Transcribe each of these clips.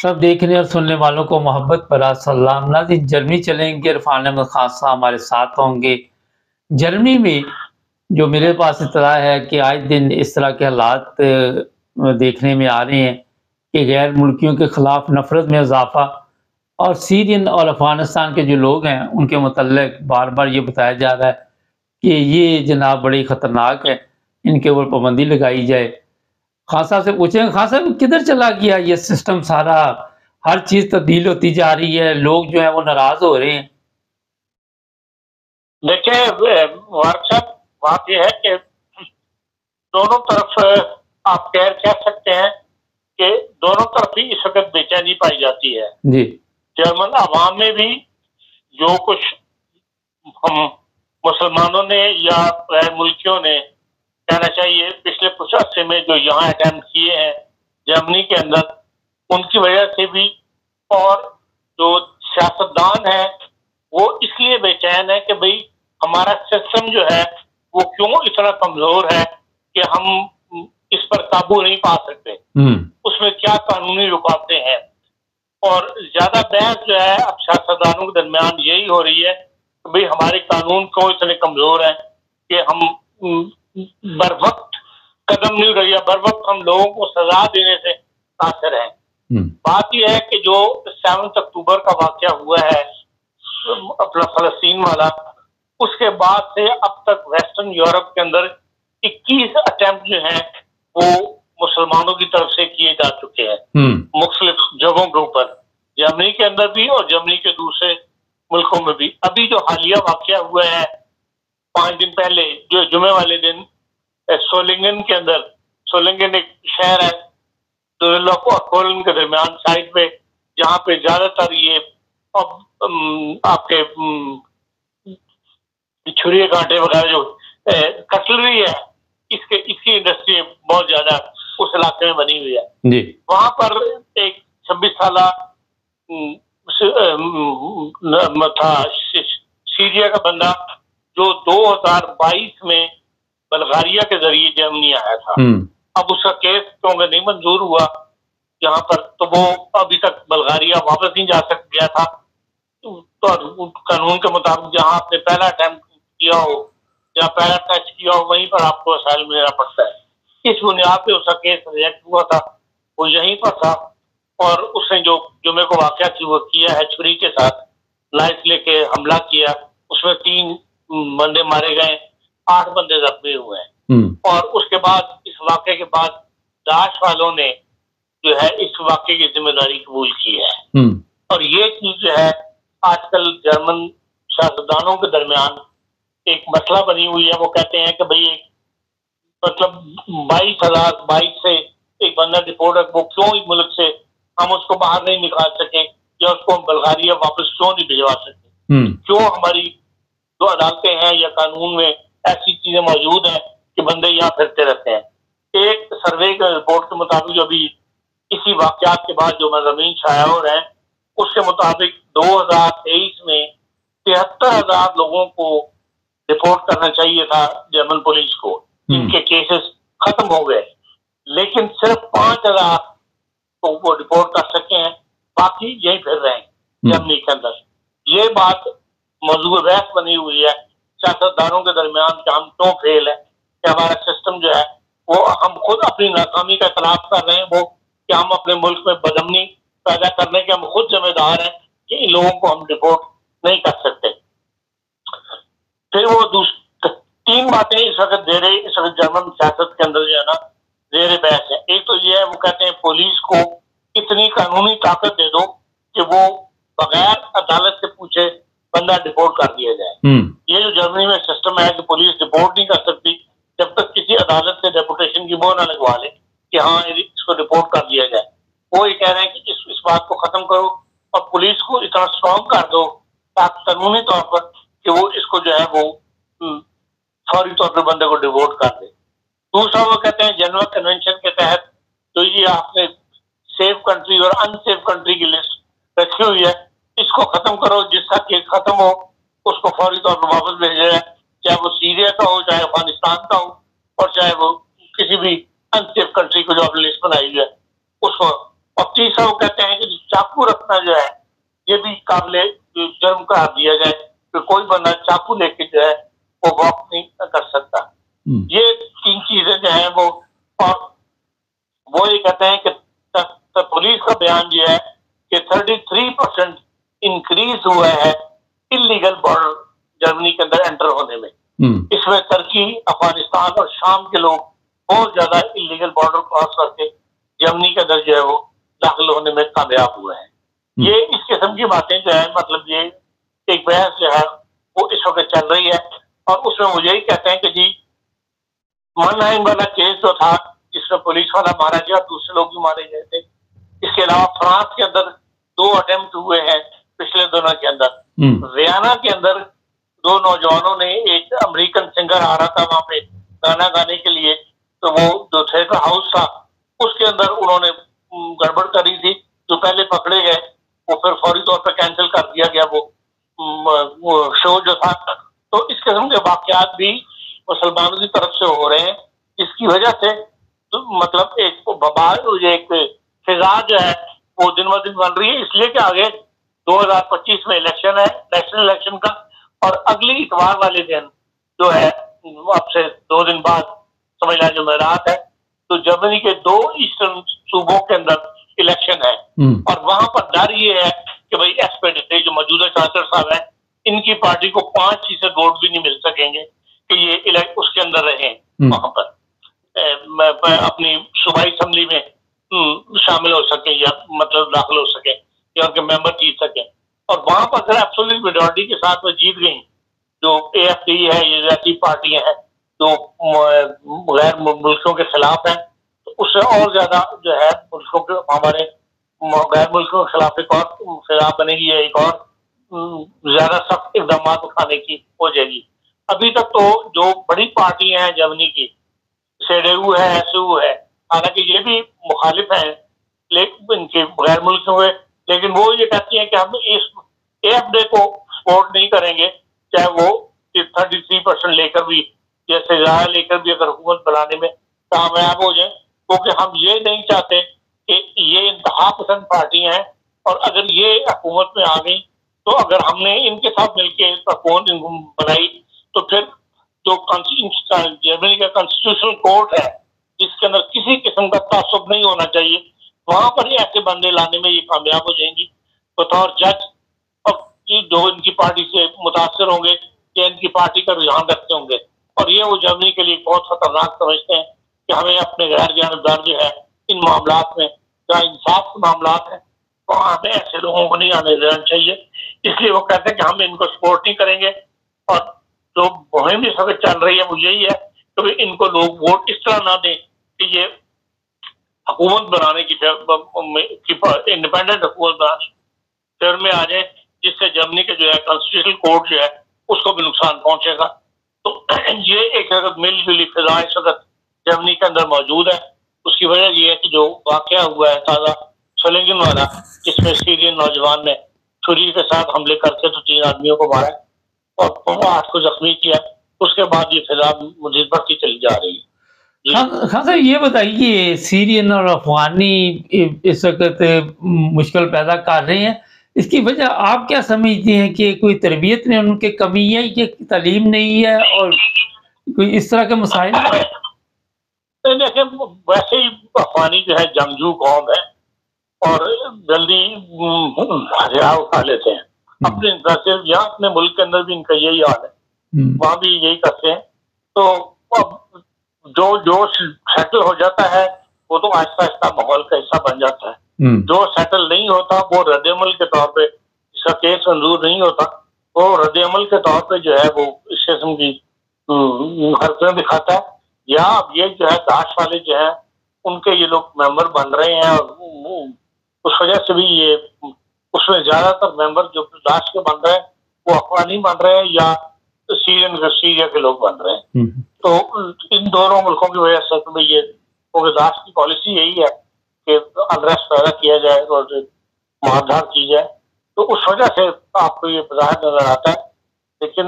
سب دیکھنے اور سننے والوں کو محبت برا سلام ناظرین، جرمنی چلیں گے، عرفان احمد خان صاحب ہمارے ساتھ ہوں گے۔ جرمنی میں جو میرے پاس اطلاع ہے کہ آج دن اس طرح کے حالات دیکھنے میں آ رہے ہیں کہ غیر ملکیوں کے خلاف نفرت میں اضافہ، اور سیرین اور افغانستان کے جو لوگ ہیں ان کے متعلق بار بار یہ بتایا جا رہا ہے کہ یہ جناب بڑی خطرناک ہے، ان کے اوپر پابندی لگائی جائے۔ خان صاحب سے پوچھیں، خان صاحب کدھر چلا گیا یہ سسٹم سارا؟ ہر چیز تبدیل ہوتی جا رہی ہے، لوگ جو ہیں وہ ناراض ہو رہے ہیں۔ دیکھیں وارک صاحب، بات یہ ہے کہ دونوں طرف آپ کہہ سکتے ہیں کہ دونوں طرف ہی اس وقت بے چینی پائی جاتی ہے جی، جرمن عوام میں بھی جو کچھ ہم مسلمانوں نے یا غیر ملکیوں نے کہنا چاہیے پچھلے کچھ عرصے میں جو یہاں اٹیمپٹ کیے ہیں جرمنی کے اندر، ان کی وجہ سے بھی، اور جو سیاستدان ہیں وہ اس لیے بے چین ہے کہ بھئی ہمارا سسٹم جو ہے وہ کیوں اتنا کمزور ہے کہ ہم اس پر قابو نہیں پا سکتے، اس میں کیا قانونی رکاوٹیں ہیں۔ اور زیادہ بحث جو ہے اب سیاستدانوں کے درمیان یہی ہو رہی ہے کہ بھئی ہمارے قانون کیوں اتنے کمزور ہیں کہ ہم بر وقت قدم نہیں رہی، بر وقت ہم لوگوں کو سزا دینے سے قاصر ہیں۔ بات یہ ہے کہ جو 7 اکتوبر کا واقعہ ہوا ہے اپنا فلسطین والا، اس کے بعد سے اب تک ویسٹرن یورپ کے اندر 21 اٹیمپٹ جو ہیں وہ مسلمانوں کی طرف سے کیے جا چکے ہیں مختلف جگہوں کے اوپر، جرمنی کے اندر بھی اور جرمنی کے دوسرے ملکوں میں بھی۔ ابھی جو حالیہ واقعہ ہوا ہے 5 دن پہلے، جو جمعے والے دن سولنگن کے اندر، سولنگن ایک شہر ہے کو کولن کے درمیان سائڈ پہ، جہاں پہ زیادہ تر یہ آپ کے چھری کانٹے وغیرہ جو کٹلری ہے، اس کی انڈسٹری بہت زیادہ اس علاقے میں بنی ہوئی ہے۔ وہاں پر ایک 26 سالہ تھا سیریا کا بندہ جو 2022 میں بلغاریہ کے ذریعے جرمنی آیا تھا۔ اب اس کا کیس کیونکہ نہیں منظور ہوا یہاں پر، تو وہ ابھی تک بلغاریہ واپس نہیں جا گیا تھا۔ تو قانون کے مطابق جہاں آپ نے پہلا اٹیمپٹ کیا ہو یا پہلا ٹچ کیا ہو وہیں پر آپ کو اسائلم لینا پڑتا ہے۔ اس بنیاد پہ اس کا کیس ریجیکٹ ہوا تھا، وہ یہیں پر تھا، اور اس نے جو جمعے کو واقعہ کی وہ کیا ہے چھری کے ساتھ لائٹ لے کے حملہ کیا، اس میں 3 بندے مارے گئے، 8 بندے زخمی ہوئے ہیں۔ اور اس کے بعد اس واقعے کے بعد داعش والوں نے جو ہے اس واقعے کی ذمہ داری قبول کی ہے، اور یہ چیز جو ہے آج کل جرمن سیاستدانوں کے درمیان ایک مسئلہ بنی ہوئی ہے۔ وہ کہتے ہیں کہ بھئی مطلب 22 سے ایک بندہ ڈپورٹ ہے، وہ کیوں ایک ملک سے ہم اس کو باہر نہیں نکال سکے یا اس کو بلغاریہ واپس کیوں نہیں بھجوا سکتے؟ کیوں ہماری جو عدالتیں ہیں یا قانون میں ایسی چیزیں موجود ہیں کہ بندے یہاں پھرتے رہتے ہیں؟ ایک سروے کے رپورٹ کے مطابق جو ابھی اسی واقعات کے بعد جو مضامین شائع ہو رہے ہیں، اس کے مطابق 2023 میں 73,000 لوگوں کو رپورٹ کرنا چاہیے تھا جرمن پولیس کو، ان کے کیسز ختم ہو گئے، لیکن صرف 5,000 کو وہ رپورٹ کر سکے ہیں، باقی یہیں پھر رہے ہیں جرمنی کے اندر۔ یہ بات موضوع بحث بنی ہوئی ہے سیاستدانوں کے درمیان کہ ہم کیوں فیل ہیں، کہ ہمارا سسٹم جو ہے وہ ہم خود اپنی ناکامی کا اعتراف کر رہے ہیں، وہ کہ ہم اپنے ملک میں بدامنی پیدا کرنے کے ہم خود ذمہ دار ہیں کہ ان لوگوں کو ہم رپورٹ نہیں کر سکتے۔ پھر وہ 3 باتیں اس وقت جرمن سیاست کے اندر جو ہے نا زیر بحث ہے۔ ایک تو یہ ہے، وہ کہتے ہیں پولیس کو اتنی قانونی طاقت دے دو کہ وہ بغیر عدالت سے پوچھے بندہ ڈپورٹ کر دیا جائے۔ یہ جو جرمنی میں سسٹم ہے کہ پولیس ڈپورٹ نہیں کر سکتی جب تک کسی عدالت سے ڈیپوٹیشن کی مہر نہ لگوا لے کہ ہاں اس کو ڈپورٹ کر دیا جائے۔ وہ یہ کہہ رہے ہیں کہ اس بات کو ختم کرو اور پولیس کو اتنا اسٹرانگ کر دو تاکہ قانونی طور پر کہ وہ اس کو جو ہے وہ فوری طور پر بندے کو ڈپورٹ کر دے۔ دوسرا وہ کہتے ہیں جنیوا کنونشن کے تحت جو یہ آپ نے سیف کنٹری اور ان سیف کنٹری کی لسٹ رکھی ہوئی ہے، اس کو ختم کرو، جس کا کیس ختم ہو اس کو فوری طور پر واپس بھیجا جائے، چاہے وہ سیریا کا ہو، چاہے افغانستان کا ہو، اور چاہے وہ کسی بھی ان سیف کنٹری کو جو آپ نے لسٹ بنائی ہے اس کو۔ اور تیسرا وہ کہتے ہیں کہ چاقو رکھنا جو ہے یہ بھی قابل جرم قرار دیا جائے کہ کوئی بندہ چاقو لے کے جو ہے وہ واک نہیں کر سکتا. یہ 3 چیزیں جو ہیں وہ، اور وہ یہ کہتے ہیں کہ پولیس کا بیان یہ ہے کہ 33% انکریز ہوا ہے انلیگل بارڈر جرمنی کے اندر انٹر ہونے میں. اس میں ترکی، افغانستان اور شام کے لوگ بہت زیادہ انلیگل بارڈر کراس کر کے جرمنی کے اندر جو ہے وہ داخل ہونے میں کامیاب ہوئے ہیں. یہ اس قسم کی باتیں جو ہے، مطلب یہ ایک بحث جو ہے وہ اس وقت چل رہی ہے. اور اس میں وہ یہی کہتے ہیں کہ جی مانہائم والا کیس جو تھا جس میں پولیس والا مارا گیا، دوسرے لوگ بھی مارے گئے تھے. اس کے علاوہ فرانس کے اندر 2 اٹیمپٹ ہوئے ہیں پچھلے دنوں کے اندر. ویانا کے اندر 2 نوجوانوں نے، ایک امریکن سنگر آ رہا تھا وہاں پہ گانا گانے کے لیے، تو وہ جو تھیٹر ہاؤس تھا اس کے اندر انہوں نے گڑبڑ کری تھی. جو پہلے پکڑے گئے وہ پھر فوری طور پہ کینسل کر دیا گیا وہ شو جو تھا. تو اس قسم کے واقعات بھی مسلمانوں کی طرف سے ہو رہے ہیں، جس کی وجہ سے مطلب ایک ایک فضا جو ہے وہ دن ب دن بن رہی ہے. اس لیے کہ آگے 2025 میں الیکشن ہے، نیشنل الیکشن کا، اور اگلی اتوار والے دن جو ہے اب سے 2 دن بعد سمجھ لیں جمعرات ہے، تو جرمنی کے 2 ایسٹرن صوبوں کے اندر الیکشن ہے. اور وہاں پر ڈر یہ ہے کہ بھائی ایس پی ڈی جو موجودہ چانسلر صاحب ہیں، ان کی پارٹی کو 5% ووٹ بھی نہیں مل سکیں گے کہ یہ اس کے اندر رہیں وہاں پر اپنی صوبائی اسمبلی میں شامل ہو سکیں یا مطلب داخل ہو سکیں یا ان کے ممبر جیت سکیں. اور وہاں پر اگر ایبسولوٹ میجورٹی کے ساتھ وہ جیت گئیں، جو اے ایف ڈی ہے، یہ ایسی پارٹیاں ہیں جو غیر ملکوں کے خلاف ہیں، تو اس سے اور زیادہ جو ہے ملکوں کے، ہمارے غیر ملکوں کے خلاف ایک اور خلاف بنے گی، ایک اور زیادہ سخت اقدامات اٹھانے کی ہو جائے گی. ابھی تک تو جو بڑی پارٹیاں ہیں جرمنی کی، سی ڈی یو ہے، ایس یو ہے، حالانکہ یہ بھی مخالف ہیں ان کے غیر ملکوں کے، لیکن وہ یہ کہتی ہیں کہ ہم اس اے ایف ڈی کو سپورٹ نہیں کریں گے، چاہے وہ 33% لے کر بھی، جیسے زیادہ لے کر بھی اگر حکومت بنانے میں کامیاب ہو جائیں، کیونکہ ہم یہ نہیں چاہتے کہ یہ انتہا پسند پارٹیاں ہیں، اور اگر یہ حکومت میں آ گئی تو اگر ہم نے ان کے ساتھ مل کے حکومت بنائی تو پھر جو جرمنی کا کانسٹیٹیوشنل کورٹ ہے جس کے اندر کسی قسم کا تعصب نہیں ہونا چاہیے، وہاں پر ہی ایسے بندے لانے میں یہ کامیاب ہو جائیں گی بطور جج، اور جو ان کی پارٹی سے متاثر ہوں گے یا ان کی پارٹی کا رجحان رکھتے ہوں گے. اور یہ وہ جرمنی کے لیے بہت خطرناک سمجھتے ہیں کہ ہمیں اپنے غیر جانبدار جو ہے ان معاملات میں، جہاں انصاف کے معاملات ہیں وہاں ہمیں ایسے لوگوں کو نہیں آنے دینا چاہیے. اس لیے وہ کہتے ہیں کہ ہم ان کو سپورٹ نہیں کریں گے. اور جو مہم اس وقت چل رہی ہے وہ یہی ہے کہ ان کو لوگ ووٹ اس طرح نہ دیں کہ یہ حکومت بنانے کی انڈیپینڈنٹ حکومت بنانے فیور میں آ جائے، جس سے جرمنی کے جو ہے کانسٹیٹیوشنل کورٹ جو ہے اس کو بھی نقصان پہنچے گا. تو یہ ایک مل جلی فضا اس وقت جرمنی کے اندر موجود ہے. اس کی وجہ یہ ہے کہ جو واقعہ ہوا ہے تازہ سولنگن والا، جس میں سیرین نوجوان نے چھری کے ساتھ حملے کر کے تو 3 آدمیوں کو مارا اور 8 کو زخمی کیا، اس کے بعد یہ فضا مزید بڑھتی چلی جا رہی ہے. خان صاحب یہ بتائیے، سیرین اور افغانی اس وقت مشکل پیدا کر رہے ہیں، اس کی وجہ آپ کیا سمجھتے ہیں؟ کہ کوئی تربیت نے ان کے کمی ہے کہ تعلیم نہیں ہے اور کوئی اس طرح کے مسائل؟ دیکھیں ویسے ہی افغانی جو ہے جنگجو قوم ہے اور جلدی ہتھیار اٹھا لیتے ہیں اپنے یہاں اپنے ملک کے اندر بھی ان کا یہی حال ہے، وہاں بھی یہی کرتے ہیں. تو جو سیٹل ہو جاتا ہے وہ تو آہستہ آہستہ ماحول کا حصہ بن جاتا ہے. جو سیٹل نہیں ہوتا وہ رد عمل کے طور پہ، اس کا کیس منظور نہیں ہوتا، وہ رد عمل کے طور پہ جو ہے وہ اس قسم کی حرکتیں دکھاتا ہے. یا اب یہ جو ہے داعش والے جو ہیں ان کے یہ لوگ ممبر بن رہے ہیں، اور اس وجہ سے بھی یہ اس میں زیادہ تر ممبر جو داعش کے بن رہے ہیں وہ افغانی بن رہے ہیں یا سیریا کے لوگ بن رہے ہیں. تو ان دونوں ملکوں کی وجہ سے یہ داعش کی پالیسی یہی ہے کہ انریسٹ پیدا کیا جائے اور ماردھار کی جائے. تو اس وجہ سے آپ کو یہ بظاہر نظر آتا ہے. لیکن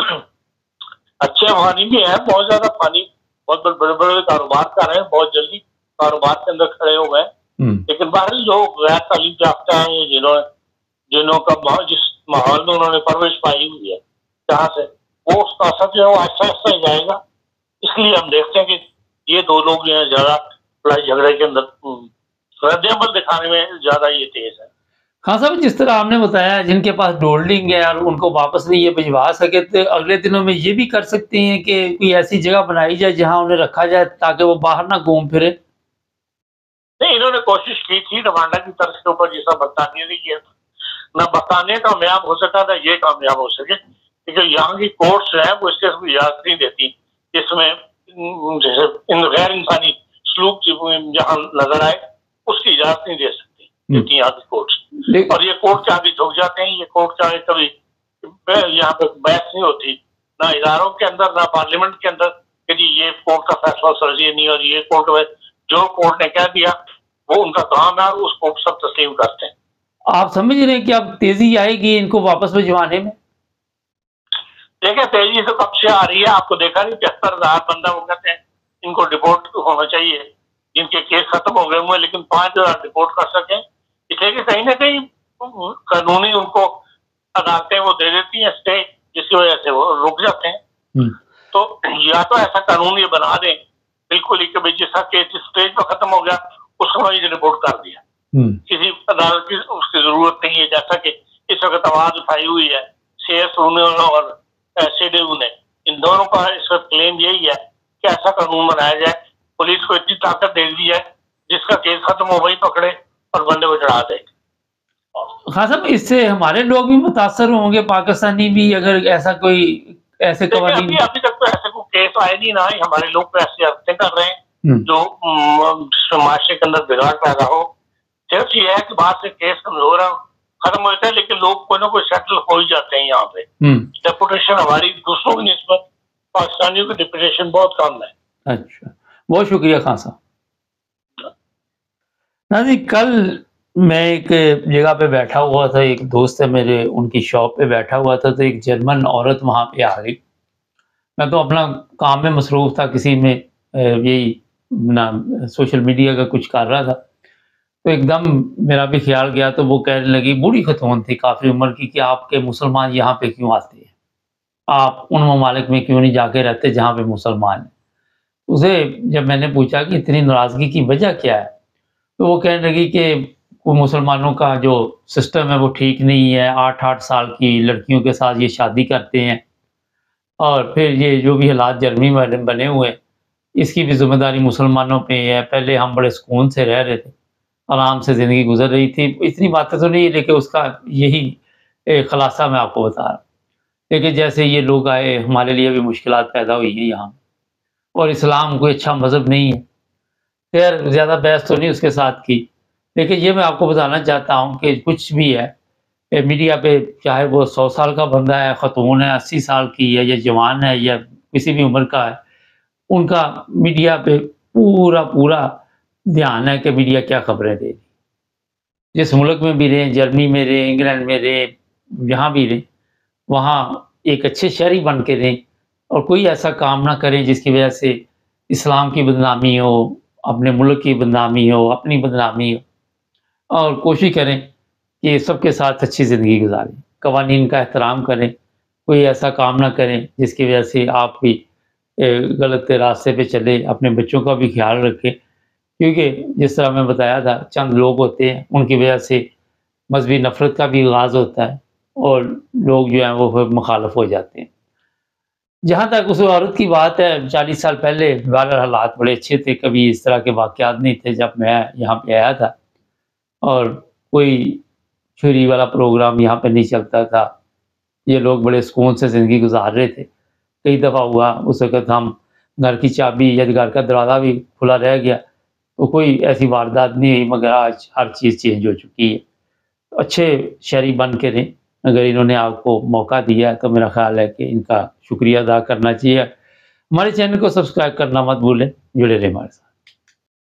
اچھے افغانی بھی ہیں، بہت زیادہ افغانی بہت بڑے بڑے کاروبار کر رہے ہیں، بہت جلدی کاروبار کے اندر کھڑے ہو گئے. لیکن بہرحال جو غیر تعلیم یافتہ ہیں جنہوں کا جس ماحول میں انہوں نے پرورش پائی ہوئی ہے جہاں سے وہ اس کا اثر جو ہے وہ آہستہ آہستہ جائے گا. اس لیے ہم دیکھتے ہیں کہ یہ دو لوگ جو ہیں زیادہ لڑائی جھگڑے کے اندر رد عمل دکھانے میں زیادہ یہ تیز ہے. خان صاحب جس طرح آپ نے بتایا جن کے پاس ڈولڈنگ ہے اور ان کو واپس نہیں یہ بھجوا سکے تو اگلے دنوں میں یہ بھی کر سکتے ہیں کہ کوئی ایسی جگہ بنائی جائے جہاں انہیں رکھا جائے تاکہ وہ باہر نہ گھوم پھرے. نہیں انہوں نے کوشش کی تھی روانڈا کی طرز کے اوپر جیسا برطانیہ نے کیا نہ برطانیہ کامیاب ہو سکا نہ یہ کامیاب ہو سکے کیونکہ یہاں کی کورٹس جو ہیں وہ اس کے اجازت نہیں دیتی جس میں جیسے غیر انسانی سلوک جہاں نظر آئے اس کی اجازت نہیں دے سکتی یہاں کی کورٹس. اور یہ کورٹ کے آگے جھک جاتے ہیں. یہ کورٹ کے آگے کبھی یہاں پہ بحث نہیں ہوتی نہ اداروں کے اندر نہ پارلیمنٹ کے اندر کہ جی یہ کورٹ کا فیصلہ سرزی نہیں اور یہ کورٹ میں جو کورٹ نے کہہ دیا وہ ان کا کام ہے اور اس کو سب تسلیم کرتے ہیں. آپ سمجھ رہے ہیں کہ اب تیزی آئے گی ان کو واپس بھجوانے میں؟ دیکھیں تیزی سے کب سے آ رہی ہے. آپ کو دیکھا نہیں 73,000 بندہ وہ کہتے ہیں ان کو ڈپورٹ ہونا چاہیے جن کے کیس ختم ہو گئے ہوئے لیکن 5,000 ڈپورٹ کر سکیں اس لیے کہ کہیں نہ کہیں قانونی ان کو عدالتیں وہ دے دیتی ہیں اسٹے جس کی وجہ سے وہ رک جاتے ہیں. تو یا تو ایسا قانون یہ بنا دیں بالکل ہی کہ جس کا کیس اسٹیج پہ ختم ہو گیا اس کو وہیں رپورٹ کر دیا. کسی عدالت کی اس کی ضرورت نہیں ہے جیسا کہ اس وقت آواز اٹھائی ہوئی ہے CS اور CDU نے. ان دونوں کا اس وقت کلیم یہی ہے کہ ایسا قانون بنایا جائے پولیس کو اتنی طاقت دے دی جائے جس کا کیس ختم ہو وہی پکڑے اور بندے کو چڑھا دے. خان صاحب اس سے ہمارے لوگ بھی متاثر ہوں گے پاکستانی بھی اگر ایسا کوئی ایسے قوانین. ابھی تک تو ایسے کوئی کیس آئے نہیں نہ ہمارے لوگ ایسے حرکتیں کر رہے ہیں جو معاشرے کے اندر بگاڑ پیدا ہو. صرف یہ ہے کہ بعد سے کیس کمزور ہے ختم ہوتا ہے لیکن لوگ کوئی نہ کوئی سیٹل ہو ہی جاتے ہیں. یہاں پہ ڈیپوٹیشن ہماری دوسروں کی نسبت پاکستانیوں کی ڈیپوٹیشن بہت کم ہے. اچھا بہت شکریہ خان صاحب. ناظرین کل میں ایک جگہ پہ بیٹھا ہوا تھا ایک دوست ہے میرے ان کی شاپ پہ بیٹھا ہوا تھا تو ایک جرمن عورت وہاں پہ آ گئی. میں تو اپنا کام میں مصروف تھا کسی میں یہی سوشل میڈیا کا کچھ کر رہا تھا تو ایک دم میرا بھی خیال گیا تو وہ کہنے لگی بوڑھی خاتون تھی کافی عمر کی کہ آپ کے مسلمان یہاں پہ کیوں آتے ہیں آپ ان ممالک میں کیوں نہیں جا کے رہتے جہاں پہ مسلمان ہیں. اسے جب میں نے پوچھا کہ اتنی ناراضگی کی وجہ کیا ہے تو وہ کہنے لگی کہ مسلمانوں کا جو سسٹم ہے وہ ٹھیک نہیں ہے 8-8 سال کی لڑکیوں کے ساتھ یہ شادی کرتے ہیں اور پھر یہ جو بھی حالات جرمنی میں بنے ہوئے ہیں اس کی بھی ذمہ داری مسلمانوں پہ ہے. پہلے ہم بڑے سکون سے رہ رہے تھے آرام سے زندگی گزر رہی تھی. اتنی باتیں تو نہیں لیکن اس کا یہی خلاصہ میں آپ کو بتا رہا ہوں. لیکن جیسے یہ لوگ آئے ہمارے لیے بھی مشکلات پیدا ہوئی ہیں یہاں اور اسلام کوئی اچھا مذہب نہیں ہے. خیر زیادہ بحث تو نہیں اس کے ساتھ کی لیکن یہ میں آپ کو بتانا چاہتا ہوں کہ کچھ بھی ہے میڈیا پہ چاہے وہ 100 سال کا بندہ ہے خاتون ہے 80 سال کی ہے یا جوان ہے یا کسی بھی عمر کا ہے ان کا میڈیا پہ پورا دھیان ہے کہ میڈیا کیا خبریں دے رہی. جس ملک میں بھی رہیں جرمنی میں رہیں انگلینڈ میں رہیں جہاں بھی رہیں وہاں ایک اچھے شہری بن کے رہیں اور کوئی ایسا کام نہ کریں جس کی وجہ سے اسلام کی بدنامی ہو اپنے ملک کی بدنامی ہو اپنی بدنامی ہو اور کوشش کریں کہ سب کے ساتھ اچھی زندگی گزاریں قوانین کا احترام کریں کوئی ایسا کام نہ کریں جس کی وجہ سے آپ بھی غلط راستے پہ چلے. اپنے بچوں کا بھی خیال رکھیں کیونکہ جس طرح میں بتایا تھا چند لوگ ہوتے ہیں ان کی وجہ سے مذہبی نفرت کا بھی آغاز ہوتا ہے اور لوگ جو ہیں وہ مخالف ہو جاتے ہیں. جہاں تک اس عورت کی بات ہے 40 سال پہلے والے حالات بڑے اچھے تھے کبھی اس طرح کے واقعات نہیں تھے. جب میں یہاں پہ آیا تھا اور کوئی چوری والا پروگرام یہاں پہ نہیں چلتا تھا یہ لوگ بڑے سکون سے زندگی گزار رہے تھے. کئی دفعہ ہوا اس وقت ہم گھر کی چابی یا گھر کا دروازہ بھی کھلا رہ گیا تو کوئی ایسی واردات نہیں ہوئی مگر آج ہر چیز چینج ہو چکی ہے. اچھے شہری بن کے رہیں اگر انہوں نے آپ کو موقع دیا ہے تو میرا خیال ہے کہ ان کا شکریہ ادا کرنا چاہیے. ہمارے چینل کو سبسکرائب کرنا مت بھولیں جڑے رہیں ہمارے ساتھ.